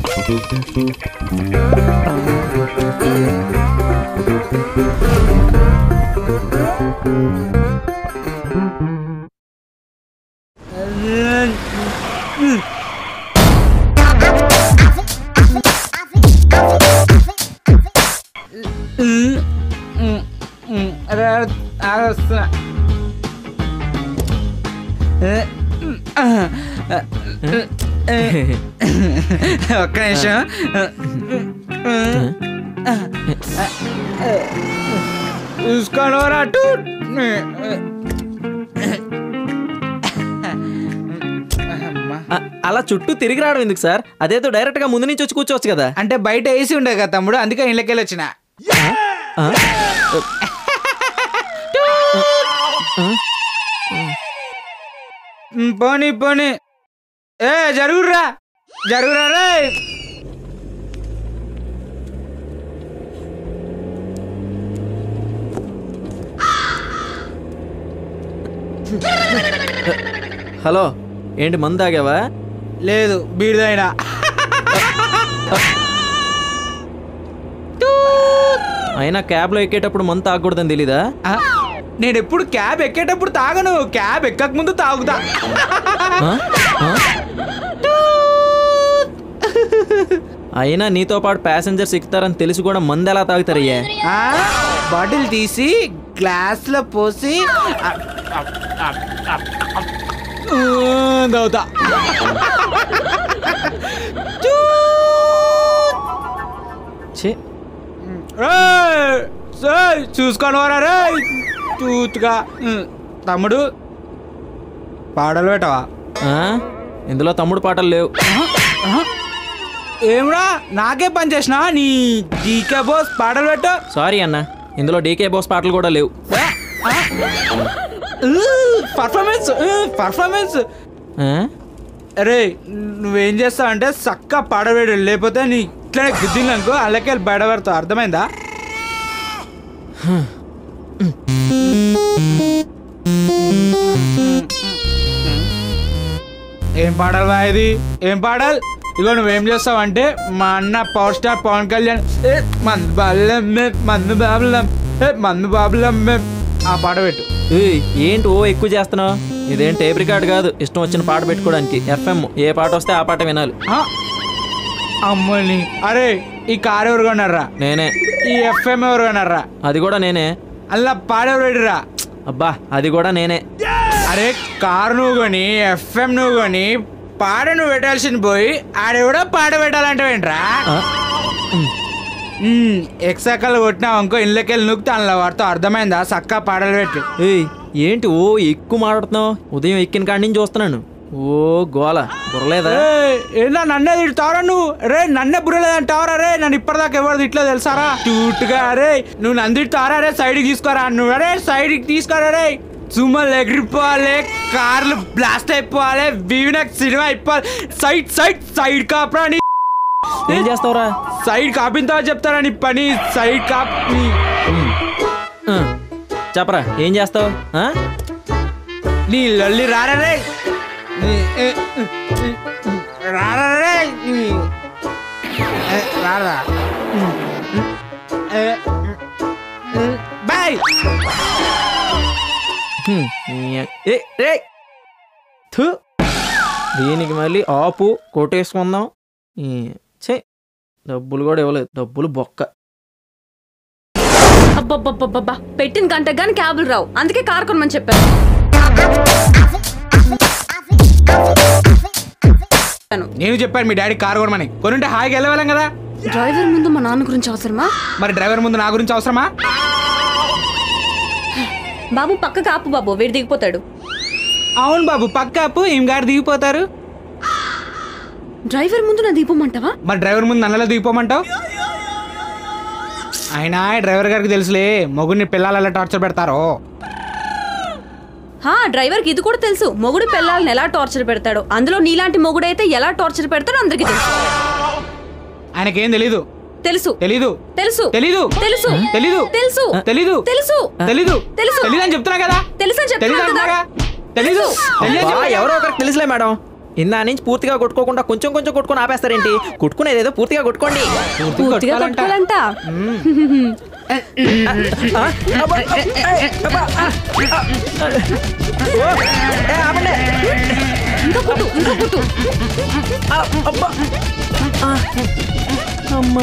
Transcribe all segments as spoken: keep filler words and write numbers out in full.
ఒక్క నిమిషం. చూసుకోనరా టూ. అలా చుట్టూ తిరిగి రావడం ఎందుకు సార్? అదేదో డైరెక్ట్ గా ముందు నుంచి వచ్చి కూర్చోవచ్చు కదా. అంటే బయట ఏసీ ఉండదు కదా తమ్ముడు, అందుకే ఇళ్ళకెళ్ళి వచ్చిన. పోనీ పోనీ. ఏ జరుగురా జరుగురా రే. హలో, ఏంటి మందు తాగావా? లేదు, బీరుదైనా. అయినా క్యాబ్ లో ఎక్కేటప్పుడు మందు తాగకూడదని తెలీదా? నేను ఎప్పుడు క్యాబ్ ఎక్కేటప్పుడు తాగను, క్యాబ్ ఎక్కక ముందు తాగుతా. అయినా నీతో పాటు ప్యాసింజర్స్ ఎక్కుతారని తెలిసి కూడా మందు ఎలా తాగుతారయ్యా? బాటిల్ తీసి గ్లాస్ లో పోసి తాగుతా. చూసుకోను వరా రే చూతుగా. తమ్ముడు పాటలు పెట్టవా? ఇందులో తమ్ముడు పాటలు లేవు. ఏమిరా నాకే పని చేసినా? నీ డీకే బాస్ పాటలు పెట్టు. సారీ అన్న, ఇందులో డీకే బాస్ పాటలు కూడా లేవు. పర్ఫార్మెన్స్ పర్ఫార్మెన్స్ అరే నువ్వేం చేస్తావు అంటే చక్క పాడవేడు, లేకపోతే నీ ఇట్లనే గుద్దింది అనుకో అల్లకెళ్ళి బయట పడతావు. అర్థమైందా? ఏం పాడాలి బా ఇది? ఏం పాడాలి? ఇగో నువ్వేం చేస్తావు అంటే మా అన్న పవర్ స్టార్ పవన్ కళ్యాణ్ మందు బాబులం మందు బాబులం మందు బాబులం ఆ పాట పెట్టు. ఏంటి ఓ ఎక్కువ చేస్తున్నావు? ఇదేం టేప్ రికార్డ్ కాదు, ఇష్టం వచ్చిన పాట పెట్టుకోవడానికి. ఎఫ్ఎం, ఏ పాట వస్తే ఆ పాట వినాలి. అమ్మని అరే ఈ కార్ ఎవరు కొన్నారా? నేనే. ఈ ఎఫ్ఎం ఎవరు కొన్నారా? అది కూడా నేనే. అలా పాడెవరు పెట్టిరా? అబ్బా అది కూడా నేనే. అరే కారు నువ్వు కొని ఎఫ్ఎం నువ్వు కొని పాడ నువ్వు పెట్టాల్సింది పోయి ఆడెవడో పాట పెట్టాలంటావేంట్రా? ఎక్సాకల్ కొట్టినావు అనుకో ఇళ్ళకెళ్ళి నూకుతా అందులో వాడుతావు. అర్థమైందా? చక్కా పాటలు పెట్టు. ఏయ్ ఏంటి ఓ ఎక్కువ మాట్లాడుతున్నావు? ఉదయం ఎక్కిన కాడి నుంచి చూస్తున్నాను. ఓ గోల బుర్రలేదా? ఏనా నన్నే తిడతావరా నువ్వు? రే నన్నే బుర్రలేదంటావరా? రే నన్ను ఇప్పటిదాకా ఎవరు ఇట్లా తెలుసారా? చూటుగా రే నువ్వు నన్ను తిడతావరా? రే సైడ్కి తీసుకోరా నువ్వు. అరే సైడ్కి తీసుకోరా రే. సుమలు ఎగిరిపోవాలి, కార్లు బ్లాస్ట్ అయిపోవాలి, వివినక్ సినిమా అయిపోవాలి. సైడ్ సైడ్ సైడ్ కాపరా. నీ ఏం చేస్తావురా? సైడ్ కాపింతా చెప్తారా నీ పని? సైడ్ కాప్ చెప్పరా ఏం చేస్తావు? నీ లొల్లి రారా రే రారా రే రారా బాయ్. దీనికి మళ్ళీ ఆపు కొట్టేసుకుందాం. చే డబ్బులు కూడా ఇవ్వలేదు, డబ్బులు బొక్క. అబ్బబ్బబ్బబ్బా పెట్టిన గంట గాని క్యాబులు రావు, అందుకే కార్ కొనమని చెప్పాను. నేను చెప్పాను మీ డాడీ కార్ కొనమని. కొనుంటే హాయిగా వెళ్ళవాళ్ళం కదా. డ్రైవర్ ముందు మా నాన్న గురించి అవసరమా? మరి డ్రైవర్ ముందు నా గురించి అవసరమా? బాబు పక్క కాపు బాబు, వీడు దిగిపోతాడు. అవును బాబు పక్క ఆపు, ఏం గారు దిగిపోతారు. డ్రైవర్ ముందు నా దిగిపోమంటావా? మరి డ్రైవర్ ముందు నన్నలా దిగిపోమంటావు? అయినా డ్రైవర్ గారికి తెలుసులే మొగుడిని పిల్లలు టార్చర్ పెడతారో. హా డ్రైవర్కి ఇది కూడా తెలుసు, మొగుడు పిల్లల్ని ఎలా టార్చర్ పెడతాడో. అందులో నీలాంటి మొగుడైతే ఎలా టార్చర్ పెడతాడో అందరికీ తెలుసు. ఆయనకేం తెలీదు. తెలుసు తెలీదు తెలుసు తెలీదు తెలుసు తెలీదు తెలుసు తెలీదు తెలుసు తెలీదు తెలుసు తెలీదు అని చెప్తున్నా కదా. తెలుసు అని చెప్తున్నా కదా. తెలీదు. ఎవరో ఒకరికి తెలుసులే మేడం. ఇందా నుంచి పూర్తిగా కొట్టుకోకుండా కొంచెం కొంచెం కొట్టుకొని ఆపేస్తారేంటి? కొట్టుకునేది ఏదో పూర్తిగా కొట్టుకోండి. పూర్తిగా కొట్టుకోవాలంట. ఇంకా కొట్టు, ఇంకా కొట్టు. అమ్మా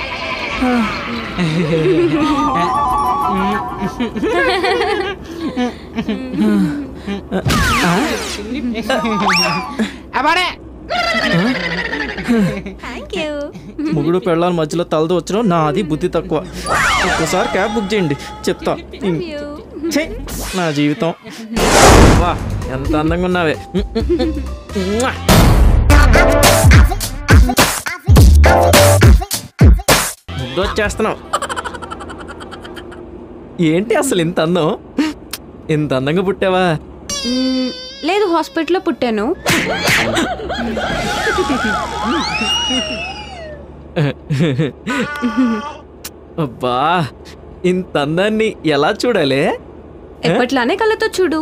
ముగ్గురు పెళ్ళాల మధ్యలో తలదు వచ్చిన నాది బుద్ధి తక్కువ. ఒక్కసారి క్యాబ్ బుక్ చేయండి చెప్తా. నా జీవితం వా ఎంత అందంగా ఉన్నావే. ముద్దొచ్చేస్తున్నావు. ఏంటి అసలు ఇంత అందం? ఇంత అందంగా పుట్టావా? లేదు, హాస్పిటల్లో పుట్టాను. అబ్బా ఇంత అందాన్ని ఎలా చూడాలి? ఎప్పట్లానే కళ్ళతో చూడు.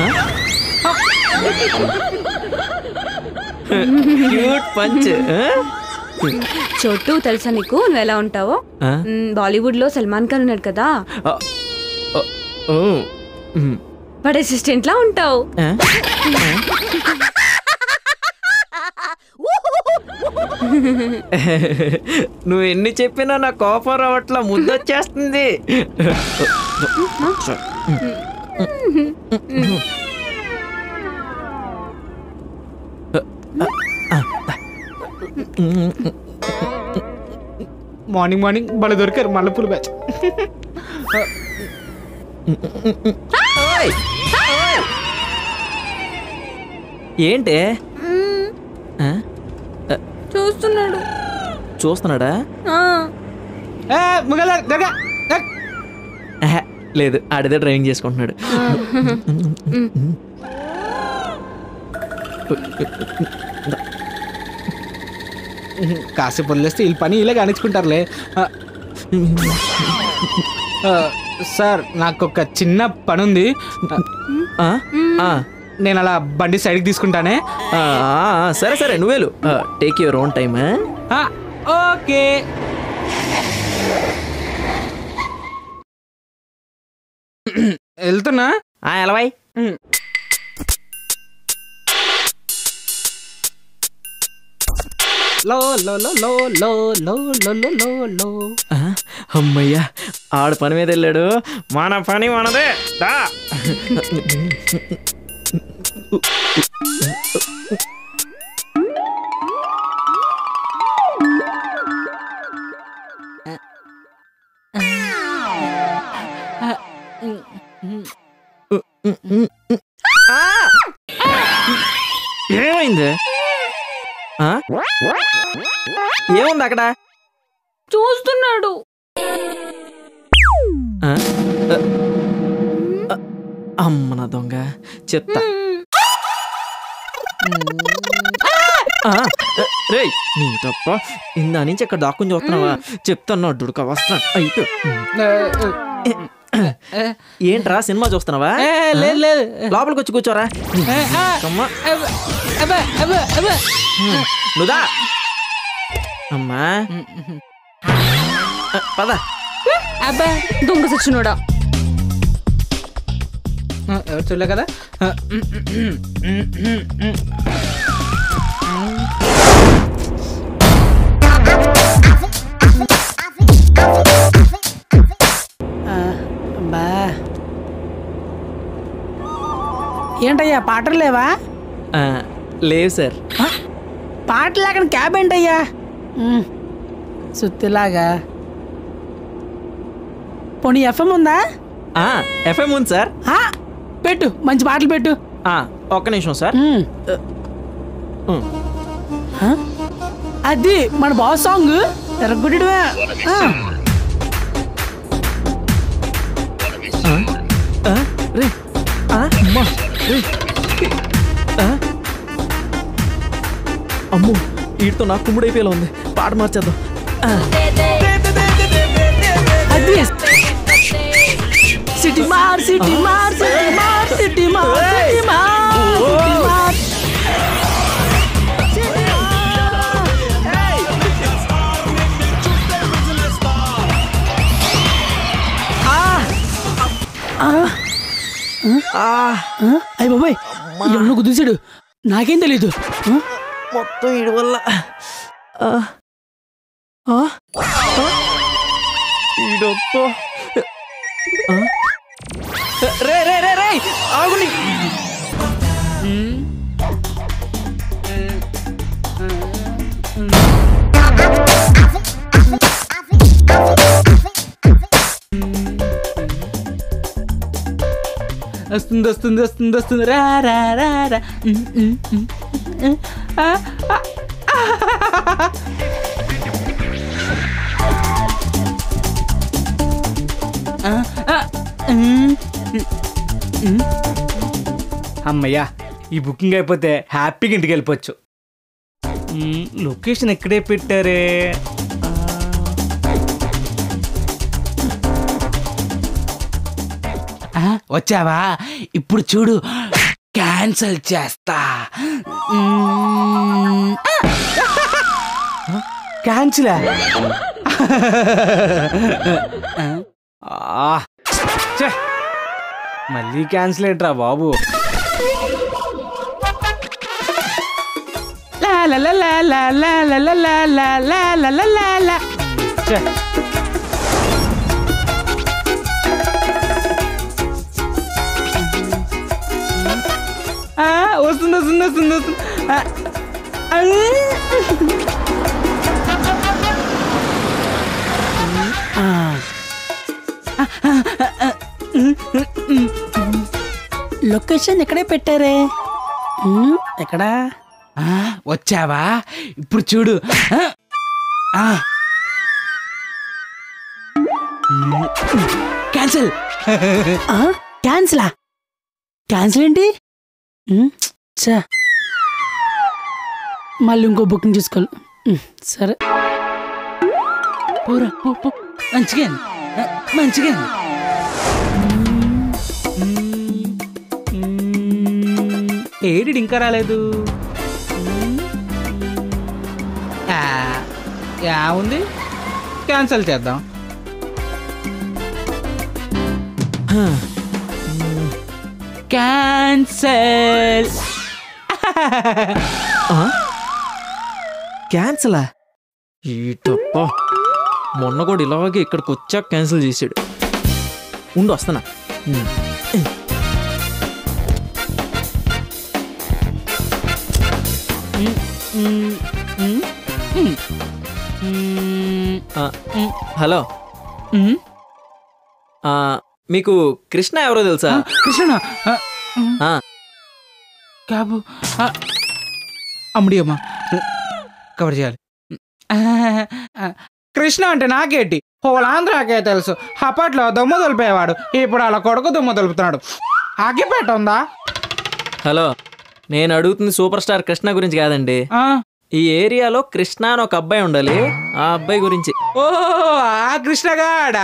Cute punch. చోటు తెలుసా నీకు నువ్వు ఎలా ఉంటావో? బాలీవుడ్ లో సల్మాన్ ఖాన్ ఉన్నాడు కదా, వాడి అసిస్టెంట్ లా ఉంటావు. నువ్వు ఎన్ని చెప్పినా నా కోపం రావట్లా, ముద్దొచ్చేస్తుంది. మార్నింగ్ మార్నింగ్ బల దొరికారు మల్లెపూలు బ్యాచ్. ఏంటి చూస్తున్నాడు? చూస్తున్నాడా? లేదు, ఆడిదే డ్రైవింగ్ చేసుకుంటున్నాడు. కాసేపు వదిలేస్తే వీళ్ళ పని ఇలా కానిచ్చుకుంటారులే. సార్ నాకు ఒక చిన్న పని ఉంది, నేను అలా బండి సైడ్కి తీసుకుంటానే. సరే సరే నువ్వేలు, take your own time. Okay. వెళ్తున్నా. ఎలా బాయ్? అమ్మయ్యా, ఆడు పని మీద వెళ్ళాడు, మన పని మనదే. ఏమైంది? ఏముంది అక్కడ? చూస్తున్నాడు. అమ్మ నా దొంగ, చెప్తా. రే నీ తప్ప, ఇందా నుంచి అక్కడ దాక్కుని చూస్తున్నావా? చెప్తాను అడ్డుడుక వస్తా. అయితే ఏంట్రా సినిమా చూస్తున్నావా? లేదు లేదు, లోపలికి వచ్చి కూర్చోరా. నుదా అమ్మా పద. అబ్బా దొంగ సచ్చినోడా. ఎవరు చూడలే కదా. ఏంటయ్యా పాటలు లేవా? లేవు సార్. పాటలు లేక క్యాబ్ ఏంటయ్యా? సుత్తిలాగా. పోనీ ఎఫ్ఎం ఉందా? ఎఫ్ఎం ఉంది సార్. పెట్టు, మంచి పాటలు పెట్టు. ఒక్క నిమిషం సార్. అది మన బాస్ సాంగ్ ఎరగొట్టడమే. అమ్మో, వీటితో నాకు కుమ్ముడైపోయేలా ఉంది. పాట మార్చేద్దాం. అది సిటీ మార్ సిటీ మార్ సిటీ మార్ సిటీ మార్ సిటీ మార్. అయ్య బాబాయ్ ఎవరు కుదిసాడు నాకేం తెలీదు. మొత్తం ఇడి వల్ల ఈడొప్పో రే రే రే రే ఆగుని. వస్తుంది వస్తుంది వస్తుంది వస్తుంది రా రా రా రా. అమ్మయ్యా ఈ బుకింగ్ అయిపోతే హ్యాపీగా ఇంటికి వెళ్ళిపోవచ్చు. లొకేషన్ ఎక్కడే పెట్టారే? వచ్చావా? ఇప్పుడు చూడు క్యాన్సల్ చేస్తా. క్యాన్సిల్ మళ్ళీ క్యాన్సిల్ ఏంట్రా బాబు? లా లా లా లా లా లా లా లా లా లా లా లా లా. వస్తుంది వస్తుంది వస్తుంది వస్తుంది. లొకేషన్ ఎక్కడే పెట్టారే? ఎక్కడా? వచ్చావా? ఇప్పుడు చూడు. క్యాన్సిల్ క్యాన్సిలా? క్యాన్సిల్ ఏంటి? మళ్ళీ ఇంకో బుకింగ్ చేసుకోవాలి. సరే పోరా పో పో. మంచిగా మంచిగా. ఏడి ఇంకా రాలేదు. యా ఉంది, క్యాన్సిల్ చేద్దాం. క్యాన్సల్. క్యాన్సలా? ఈ తప్ప మొన్న కూడా ఇలాగే ఇక్కడికి వచ్చాక క్యాన్సిల్ చేసాడు. ఉండు వస్తానా. హలో, మీకు కృష్ణ ఎవరో తెలుసా? కృష్ణ క్యాబ్ అమ్ముడి అమ్మా కవర్ చేయాలి. కృష్ణ అంటే నాకేటి హోలాంధ్రాకే తెలుసు. అప్పట్లో దుమ్ము దులిపేవాడు, ఇప్పుడు అలా కొడుకు దుమ్ము దులుపుతున్నాడు. అగ్గిపేట ఉందా? హలో, నేను అడుగుతుంది సూపర్ స్టార్ కృష్ణ గురించి కాదండి. ఈ ఏరియాలో కృష్ణ అని ఒక అబ్బాయి ఉండాలి, ఆ అబ్బాయి గురించి. ఓ ఆ కృష్ణగాడా?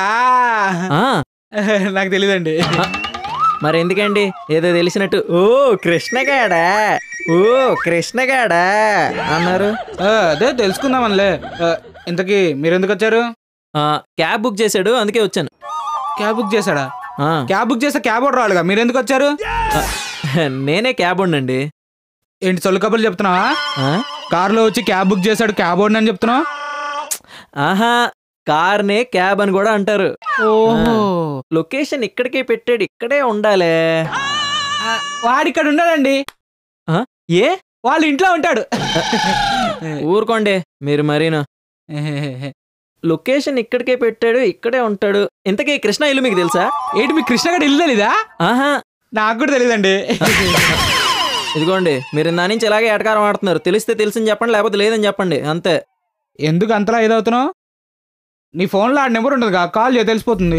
నాకు తెలీదండి. మరి ఎందుకండి ఏదో తెలిసినట్టు ఓ కృష్ణగాడా ఓ కృష్ణగాడా అన్నారు? అదే తెలుసుకుందామనిలే. ఇంతకీ మీరు ఎందుకు వచ్చారు? క్యాబ్ బుక్ చేశాడు, అందుకే వచ్చాను. క్యాబ్ బుక్ చేశాడా? క్యాబ్ బుక్ చేస్తే క్యాబ్ ఓడర్ రావాలిగా, మీరు ఎందుకు వచ్చారు? నేనే క్యాబ్ ఉండండి. ఏంటి చొల్లు కబుర్లు చెప్తున్నావా? కారులో వచ్చి క్యాబ్ బుక్ చేశాడు, క్యాబ్ ఓడిని అని చెప్తున్నావు? ఆహా, కార్నే క్యాబ్ అని కూడా అంటారు. ఓహో, లొకేషన్ ఇక్కడికే పెట్టాడు, ఇక్కడే ఉండాలే. వాడిక్కడ ఉండాలండి. ఏ? వాళ్ళ ఇంట్లో ఉంటాడు. ఊరుకోండి మీరు మరీను. లొకేషన్ ఇక్కడికే పెట్టాడు, ఇక్కడే ఉంటాడు. ఇంతకీ కృష్ణ ఇల్లు మీకు తెలుసా? ఏంటి మీకు కృష్ణగాడి ఇల్లు తెలీదా? ఆహా, నాకు కూడా తెలీదండి. ఇదిగోండి, మీరు నా నుంచి ఇలాగే ఎటకారం ఆడుతున్నారు. తెలిస్తే తెలిసింది చెప్పండి, లేకపోతే లేదని చెప్పండి, అంతే. ఎందుకు అంతలా ఏదవుతున్నావు? నీ ఫోన్లో ఆ నెంబర్ ఉంటుంది, కాల్ చేయ తెలిసిపోతుంది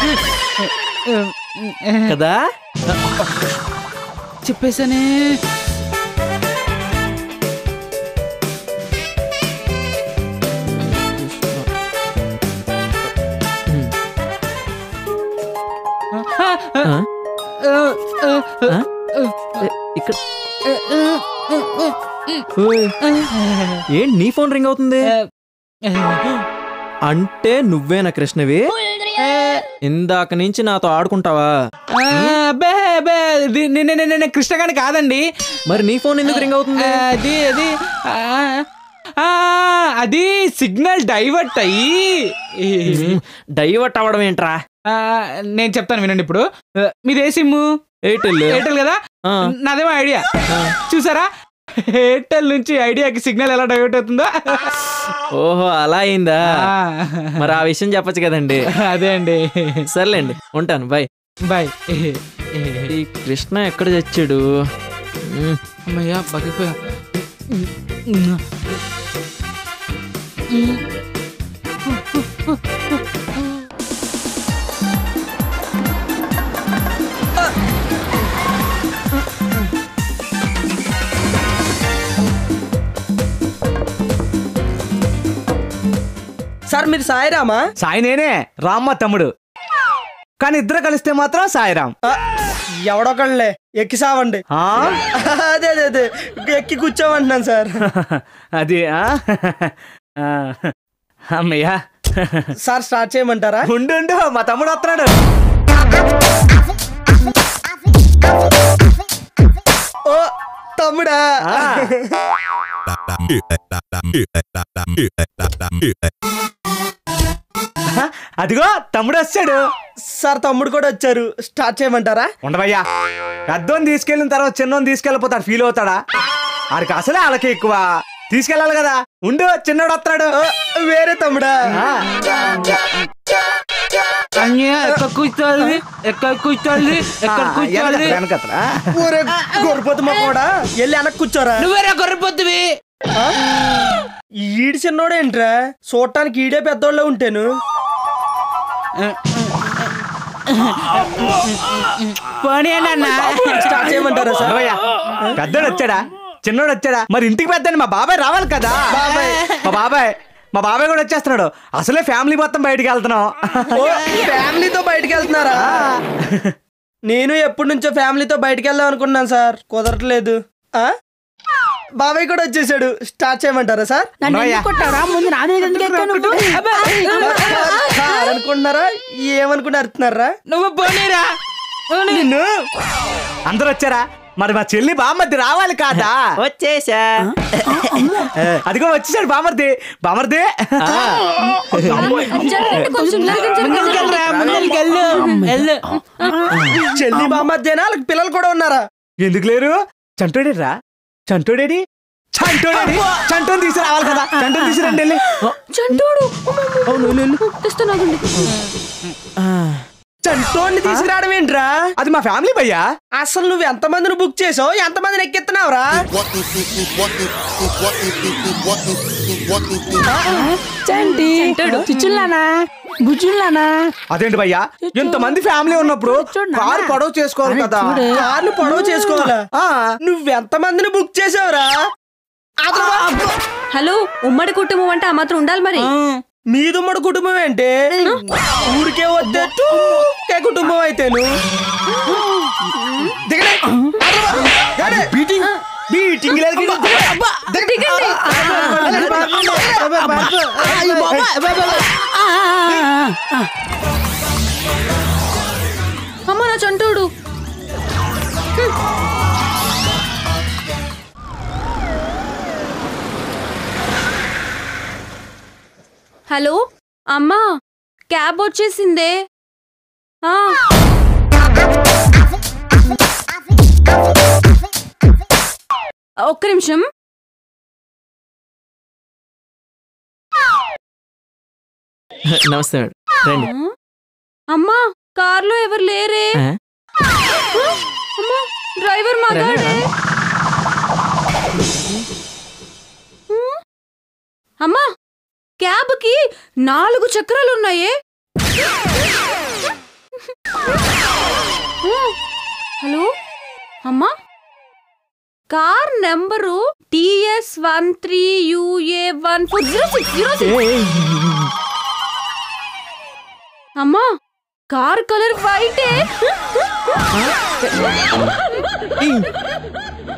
కదా. చెప్పేసానే. ఇక్కడ ఏంటి నీ ఫోన్ రింగ్ అవుతుంది? అంటే నువ్వేనా కృష్ణవి? ఇందాక నుంచి నాతో ఆడుకుంటావా? అబ్బే అబ్బే నేను కృష్ణగాని కాదండి. మరి నీ ఫోన్ ఎందుకు రింగ్ అవుతుంది? అది అది అది సిగ్నల్ డైవర్ట్ అయ్యి. డైవర్ట్ అవ్వడం ఏంట్రా? నేను చెప్తాను వినండి. ఇప్పుడు మీది ఏ సిమ్ము? ఎయిర్టెల్. ఎయిర్టెల్ కదా, నాదేమో ఐడియా. చూసారా ఎయిర్టెల్ నుంచి ఐడియాకి సిగ్నల్ ఎలా డైవర్ట్ అవుతుందో. ఓహో అలా అయిందా? మరి ఆ విషయం చెప్పచ్చు కదండి. అదే అండి. సర్లేండి ఉంటాను. Bye bye. ఈ కృష్ణ ఎక్కడ చచ్చాడు? అమ్మయ్యా బతికిపోయా. సార్ మీరు సాయిరామా? సాయి నేనే, రామ్మ తమ్ముడు. కానీ ఇద్దరు కలిస్తే మాత్రం సాయిరామ్. ఎవడొకళ్ళే ఎక్కి సావండి. అదే అదే అదే ఎక్కి కూర్చోమంటున్నాను సార్. అది అమ్మయ్యా. సార్ స్టార్ట్ చేయమంటారా? ఉండు ఉండు, మా తమ్ముడు వస్తున్నాడు. ఓ తమ్ముడా. అదిగో తమ్ముడు వచ్చాడు. సార్ తమ్ముడు కూడా వచ్చారు. స్టార్ట్ చేయమంటారా? ఉండవయ్యా, పెద్దోని తీసుకెళ్ళిన తర్వాత చిన్నోని తీసుకెళ్ళిపోతాడు, ఫీల్ అవుతాడా? ఆడికి అసలే వాళ్ళకి ఎక్కువ, తీసుకెళ్ళాలి కదా. ఉండు, చిన్నోడు వస్తాడు. వేరే తమ్ముడా? ఎక్కడ కూర్చోాలి ఎక్కడ కూర్చోాలి ఎక్కడ కూర్చోాలి? గొర్రెపోతు మా కూడా వెళ్ళి వెనక్కి కూర్చోరా. నువ్వేరా గొర్రెపోతువి? ఈడి చిన్నోడేంట్రా, చూడటానికి ఈడే పెద్దోళ్ళ ఉంటాను. స్టార్ట్ చేయమంటారా సార్? పెద్దోడు వచ్చాడా, చిన్నోడు వచ్చాడా? మరి ఇంటికి పెద్దని మా బాబాయ్ రావాలి కదా. మా బాబాయ్ మా బాబాయ్ కూడా వచ్చేస్తున్నాడు. అసలే ఫ్యామిలీ మొత్తం బయటికి వెళ్తున్నాం. ఫ్యామిలీతో బయటికి వెళ్తున్నారా? నేను ఎప్పటి నుంచో ఫ్యామిలీతో బయటికి వెళ్దాం అనుకున్నాను సార్, కుదరట్లేదు. బాబాయ్ కూడా వచ్చేసాడు. స్టార్ట్ చేయమంటారా సార్? అనుకుంటున్నారా? ఏమనుకుంటే అరుతున్నారా? నువ్వు పోనీరా. నిన్ను అందరు వచ్చారా? మరి మా చెల్లి బామర్ది రావాలి కాదా? వచ్చేసా. అదిగో వచ్చేసాడు బామర్ది. బామర్ది చెల్లి బామర్దేనా? వాళ్ళకి పిల్లలు కూడా ఉన్నారా? ఎందుకు లేరు? చంటోడేడి రా, చంటోడేడి చంటోడేడి చంటోని తీసి రావాలి కదా. చంటోని తీసి రండి వెళ్ళి. చంటోడు చంటోడిని తీసుకురావడం ఏంట్రా? అది మా ఫ్యామిలీ భయ్యా. అసలు నువ్వు ఎంత మందిని బుక్ చేసావు, ఎంత మందిని ఎక్కిస్తున్నావురా? అదేంటి భయ్యా, ఎంతమంది ఫ్యామిలీ ఉన్నప్పుడు కారు పొడవ చేసుకోవాలి కదా. కార్లు పొడవ చేసుకోవాలా? నువ్వెంత మందిని బుక్ చేసావురా? హలో, ఉమ్మడి కుటుంబం అంటే ఆ మాత్రం ఉండాలి మరి. మీదుమ్మడి కుటుంబం ఏంటి? ఊరికే వద్దు కుటుంబం అయితేను. బీటింగ్ బీటింగ్ అమ్మ నా చంటోడు. హలో అమ్మా, క్యాబ్ వచ్చేసిందే. ఒక్క నిమిషం. నమస్తే మేడం, రండి. అమ్మా, కార్లో ఎవరు లేరే? అమ్మా, డ్రైవర్ మాట్లాడే. అమ్మా, క్యాబ్ కి నాలుగు చక్రాలు ఉన్నాయే. హలో అమ్మా, car number TS one three UA one four zero six zero six. అమ్మా, కార్ కలర్ వైటే.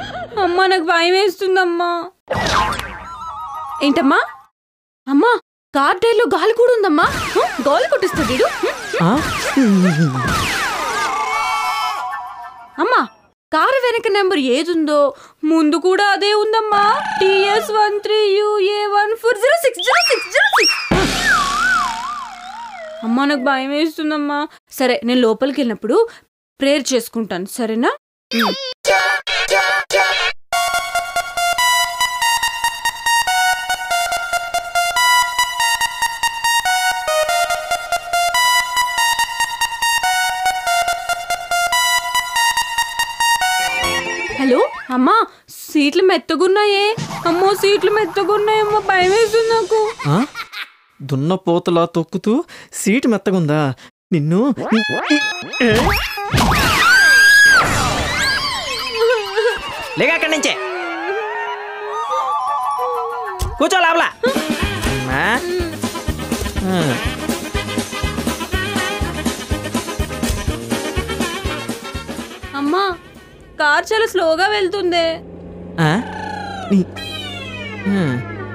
అమ్మా, నాకు భయం వేస్తుందమ్మా. ఏంటమ్మా? అమ్మా, కార్ టైర్లో గాలి కూడా ఉందమ్మా. హ, గాలి కొట్టిస్తాడు వీడు. ఆ? అమ్మా కారు వెనక నెంబర్ ఏదుందో ముందు కూడా అదే ఉందమ్మా. TS one three UA one four zero six zero six zero six. అమ్మా నాకు భయం వేస్తుందమ్మా. సరే నేను లోపలికి వెళ్ళినప్పుడు ప్రేయర్ చేసుకుంటాను, సరేనా? హలో అమ్మా, సీట్లు మెత్తగున్నాయే. అమ్మో సీట్లు మెత్తగున్నాయమ్మా, భయం వేస్తుంది నాకు. ఆ? దున్న పోతలా తొక్కుతూ సీటు మెత్తగుందా? నిన్ను లేక అక్కడి నుంచే కూర్చో లోపల. అమ్మా కార్ చాలా స్లోగా వెళ్తుందే. ఆ? నీ- ఆ.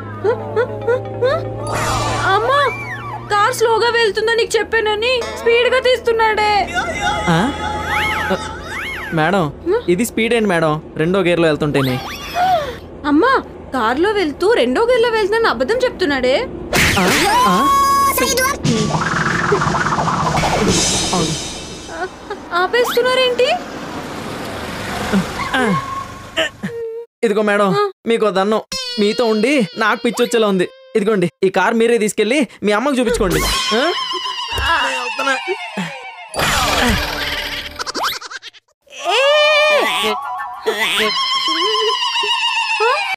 అమ్మా కార్ స్లోగా వెళ్తుందో నీకు చెప్పానని స్పీడ్ గా తీస్తున్నాడే. ఆ? మేడం ఇది స్పీడ్ ఏంటి మేడం? రెండో గేర్లో వెళ్తుంటేనే. అమ్మా కార్లో వెళ్తూ రెండో గేర్లో వెళ్తున్నా అబద్ధం చెప్తున్నాడే. ఆ? ఆ? ఆపేస్తున్నారేంటి? ఇదిగో మేడం మీకు దన్నం. మీతో ఉండి నాకు పిచ్చి వచ్చేలా ఉంది. ఇదిగోండి ఈ కార్ మీరే తీసుకెళ్ళి మీ అమ్మకు చూపించుకోండి. ఆ? ఏ